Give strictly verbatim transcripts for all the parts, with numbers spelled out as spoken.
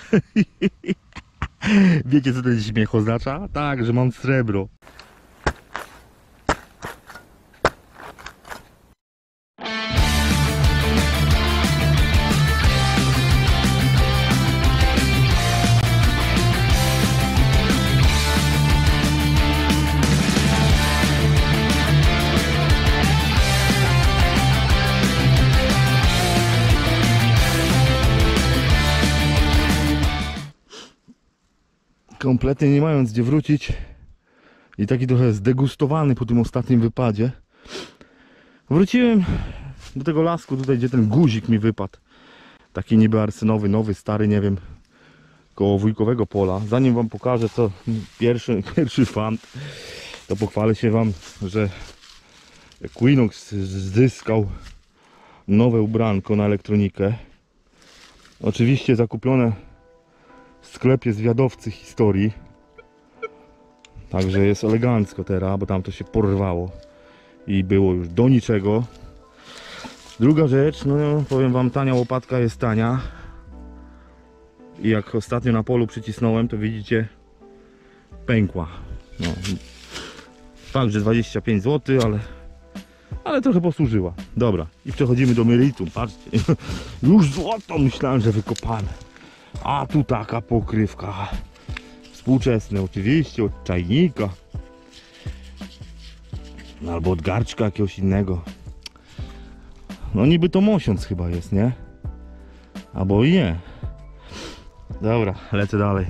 Wiecie, co ten śmiech oznacza? Tak, że mam srebro. Kompletnie nie mając gdzie wrócić i taki trochę zdegustowany po tym ostatnim wypadzie, wróciłem do tego lasku tutaj, gdzie ten guzik mi wypadł. Taki niby arsynowy, nowy, stary, nie wiem, koło wujkowego pola. Zanim wam pokażę, co pierwszy, pierwszy fant, to pochwalę się wam, że Equinox zyskał nowe ubranko na elektronikę. Oczywiście zakupione w sklepie zwiadowcy historii. Także jest elegancko teraz, bo tam to się porwało i było już do niczego. Druga rzecz, no powiem wam, tania łopatka jest tania. I jak ostatnio na polu przycisnąłem, to widzicie, pękła. No, fakt, że dwadzieścia pięć złotych, ale, ale trochę posłużyła. Dobra, i przechodzimy do meritum. Patrzcie, już złoto myślałem, że wykopane. A tu taka pokrywka. Współczesne oczywiście, od czajnika. Albo od garczka jakiegoś innego. No niby to mosiąc chyba jest, nie? Albo i nie. Dobra, lecę dalej.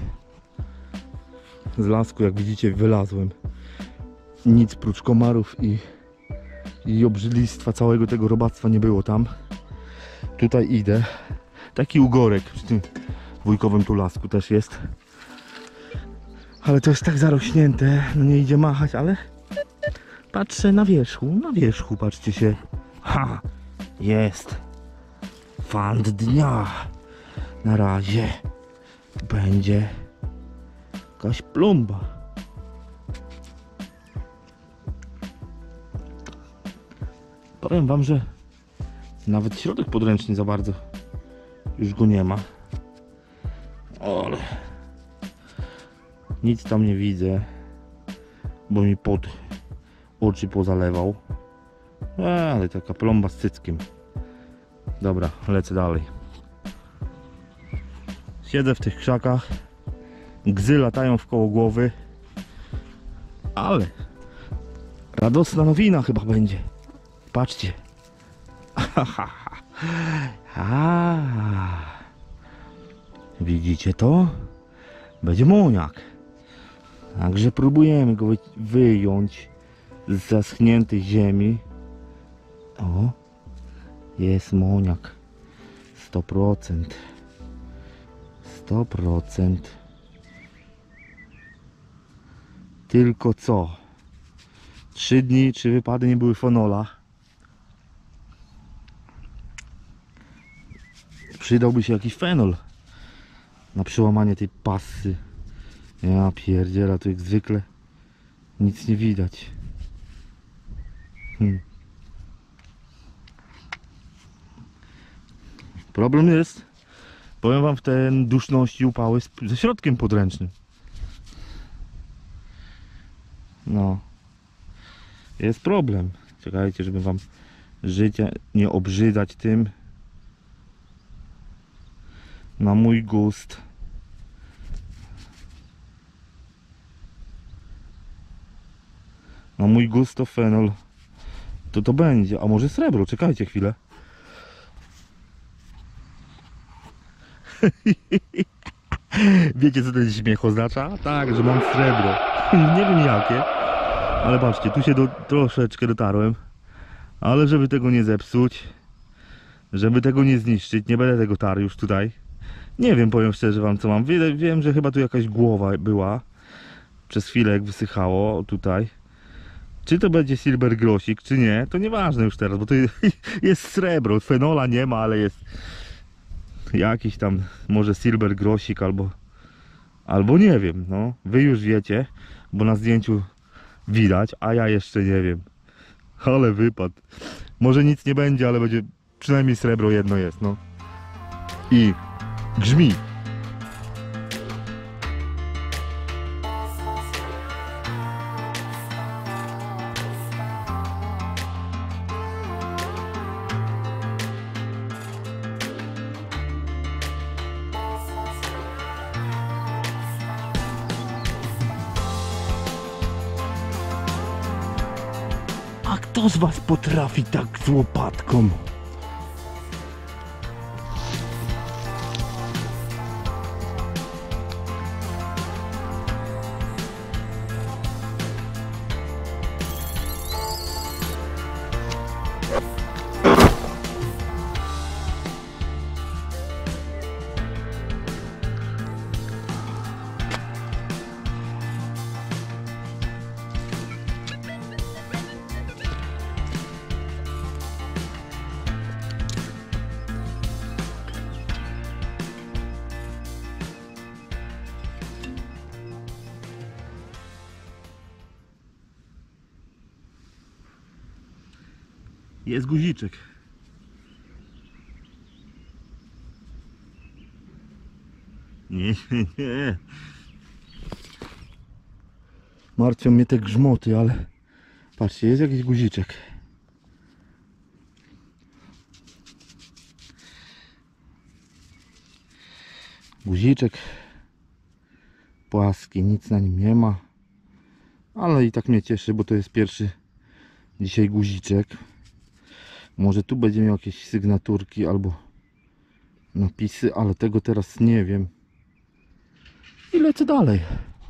Z lasku, jak widzicie, wylazłem. Nic prócz komarów i, i obrzydlistwa całego tego robactwa nie było tam. Tutaj idę. Taki ugorek przy tym wujkowym tu lasku też jest. Ale to jest tak zarośnięte, no nie idzie machać, ale patrzę na wierzchu, na wierzchu, patrzcie się. Ha! Jest! Fant dnia! Na razie będzie jakaś plomba. Powiem wam, że nawet środek podręczny za bardzo już go nie ma. Ale nic tam nie widzę, bo mi pod oczy pozalewał. E, ale taka plomba z cyckiem. Dobra, lecę dalej. Siedzę w tych krzakach. Gzy latają wkoło głowy. Ale radosna nowina chyba będzie. Patrzcie. A, widzicie to? Będzie moniak. Także próbujemy go wyjąć z zaschniętej ziemi. O, jest moniak. sto procent. sto procent. Tylko co? Trzy dni, trzy wypady nie były fenola. Przydałby się jakiś fenol na przełamanie tej pasy. Ja pierdziela, tu jak zwykle nic nie widać. Hmm. Problem jest, powiem wam, w ten duszności upały ze środkiem podręcznym. No, jest problem. Czekajcie, żeby wam życie nie obrzydzać tym. Na mój gust. Na mój gust to fenol. To to będzie. A może srebro? Czekajcie chwilę. Wiecie, co ten śmiech oznacza? Tak, że mam srebro. Nie wiem jakie. Ale patrzcie, tu się do, troszeczkę dotarłem. Ale żeby tego nie zepsuć, żeby tego nie zniszczyć, nie będę tego tarł już tutaj. Nie wiem, powiem szczerze wam, co mam. Wiem, wiem, że chyba tu jakaś głowa była przez chwilę, jak wysychało tutaj. Czy to będzie silver grosik, czy nie, to nieważne już teraz, bo to jest srebro. Fenola nie ma, ale jest jakiś tam może silver grosik albo albo nie wiem, no. Wy już wiecie, bo na zdjęciu widać, a ja jeszcze nie wiem. Ale wypad. Może nic nie będzie, ale będzie przynajmniej srebro jedno jest, no. I grzmi. Kto z was potrafi tak z łopatką? Jest guziczek. Nie, nie, nie. Martwią mnie te grzmoty, ale patrzcie, jest jakiś guziczek. Guziczek płaski, nic na nim nie ma. Ale i tak mnie cieszy, bo to jest pierwszy dzisiaj guziczek. Może tu będzie miał jakieś sygnaturki albo napisy, ale tego teraz nie wiem. I lecę dalej.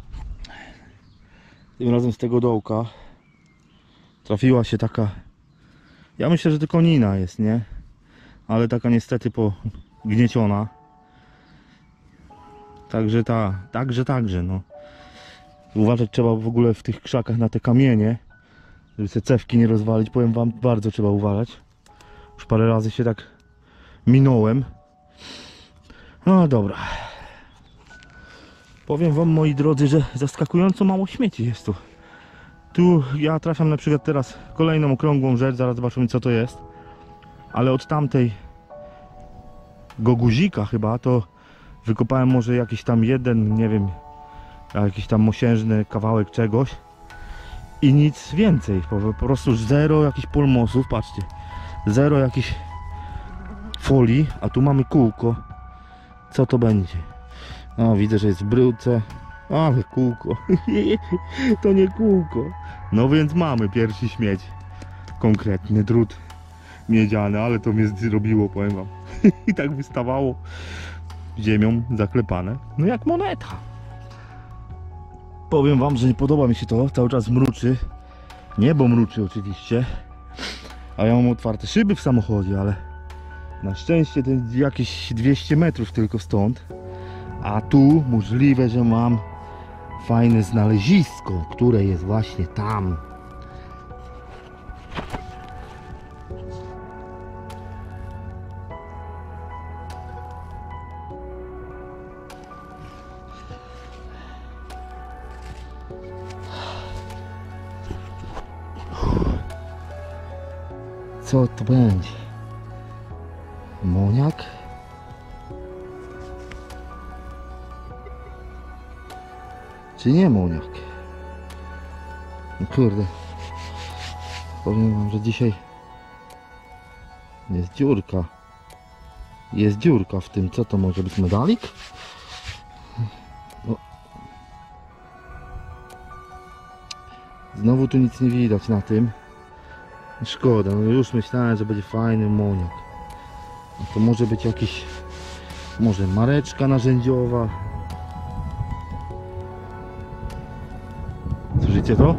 Tym razem z tego dołka trafiła się taka, ja myślę, że to konina jest, nie? Ale taka niestety pognieciona. Także ta, także, także, no. Uważać trzeba w ogóle w tych krzakach na te kamienie, żeby se cewki nie rozwalić. Powiem wam, bardzo trzeba uważać. Już parę razy się tak minąłem. No dobra. Powiem wam, moi drodzy, że zaskakująco mało śmieci jest tu. Tu ja trafiam na przykład teraz kolejną okrągłą rzecz, zaraz zobaczymy co to jest. Ale od tamtej goguzika chyba to wykopałem może jakiś tam jeden, nie wiem, jakiś tam mosiężny kawałek czegoś. I nic więcej, po, po prostu zero jakichś polmosów, patrzcie. Zero jakichś folii, a tu mamy kółko. Co to będzie? No widzę, że jest w bryłce, ale kółko. To nie kółko. No więc mamy pierwszy śmieć. Konkretny drut miedziany, ale to mnie zrobiło, powiem wam. I tak wystawało ziemią zaklepane. No jak moneta. Powiem wam, że nie podoba mi się to. Cały czas mruczy. Niebo mruczy oczywiście. A ja mam otwarte szyby w samochodzie, ale na szczęście to jakieś dwieście metrów tylko stąd. A tu możliwe, że mam fajne znalezisko, które jest właśnie tam. Co to będzie? Moniak? Czy nie moniak? No kurde. Powiem wam, że dzisiaj jest dziurka. Jest dziurka w tym. Co to może być? Medalik? O. Znowu tu nic nie widać na tym. Szkoda, no już myślałem, że będzie fajny moniak. No to może być jakiś, może mareczka narzędziowa. Słyszycie to?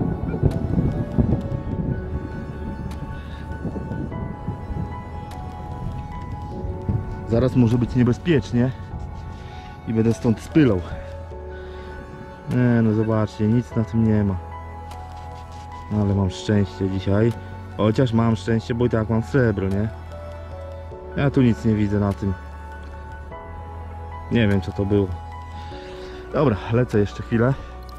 Zaraz może być niebezpiecznie i będę stąd spylał. Nie no, zobaczcie, nic na tym nie ma. Ale mam szczęście dzisiaj. Chociaż mam szczęście, bo i tak mam srebro, nie? Ja tu nic nie widzę na tym. Nie wiem co to było. Dobra, lecę jeszcze chwilę.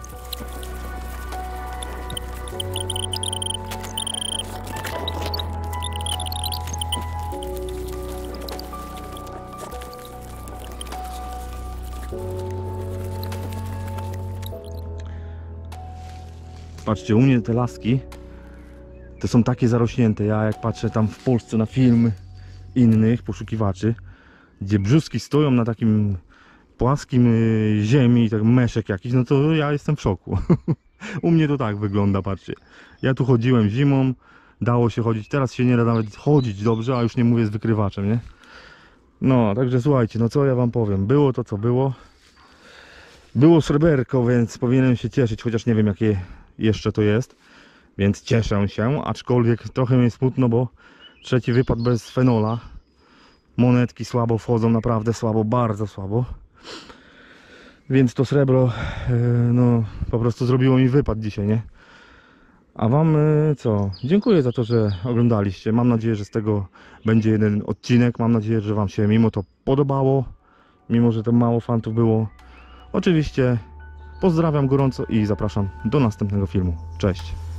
Patrzcie, u mnie te laski to są takie zarośnięte. Ja jak patrzę tam w Polsce na filmy innych poszukiwaczy, gdzie brzuski stoją na takim płaskim y, ziemi, tak meszek jakiś, no to ja jestem w szoku. U mnie to tak wygląda, patrzcie. Ja tu chodziłem zimą, dało się chodzić. Teraz się nie da nawet chodzić dobrze, a już nie mówię z wykrywaczem, nie? No, także słuchajcie, no co ja wam powiem. Było to, co było. Było sreberko, więc powinienem się cieszyć, chociaż nie wiem, jakie jeszcze to jest. Więc cieszę się, aczkolwiek trochę mi smutno, bo trzeci wypad bez fenola. Monetki słabo wchodzą, naprawdę słabo, bardzo słabo. Więc to srebro, no, po prostu zrobiło mi wypad dzisiaj, nie? A wam co? Dziękuję za to, że oglądaliście. Mam nadzieję, że z tego będzie jeden odcinek. Mam nadzieję, że wam się mimo to podobało. Mimo, że to mało fantów było. Oczywiście pozdrawiam gorąco i zapraszam do następnego filmu. Cześć!